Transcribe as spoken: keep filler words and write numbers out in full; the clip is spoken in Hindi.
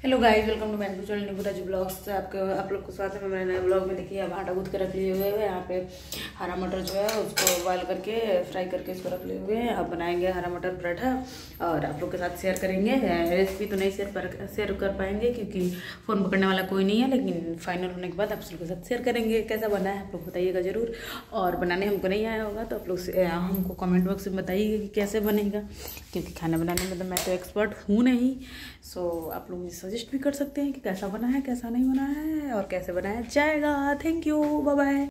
Hello guys, welcome to mango channel नींबू राजू ब्लॉग्स से आपके आप लोग को स्वागत है। मैं नए ब्लॉग में देखिए अब आटा गूँथ के रख लिए हुए हैं। यहाँ पे हरा मटर जो है उसको बॉयल करके फ्राई करके इसको रख लिए हुए हैं। अब बनाएंगे हरा मटर पराठा और आप लोग के साथ शेयर करेंगे। रेसिपी तो नहीं शेयर पर शेयर कर पाएंगे क्योंकि फ़ोन पकड़ने वाला कोई नहीं है, लेकिन फाइनल होने के बाद आप लोग के साथ शेयर करेंगे। कैसा बना है आप लोग बताइएगा ज़रूर, और बनाने हमको नहीं आया होगा तो आप लोग हमको कॉमेंट बॉक्स में बताइएगा कि कैसे बनेगा, क्योंकि खाना बनाने में तो मैं तो एक्सपर्ट हूँ नहीं। सो आप लोग मुझे सजेस्ट भी कर सकते हैं कि कैसा बना है, कैसा नहीं बना है और कैसे बनाया जाएगा। Thank you, bye bye.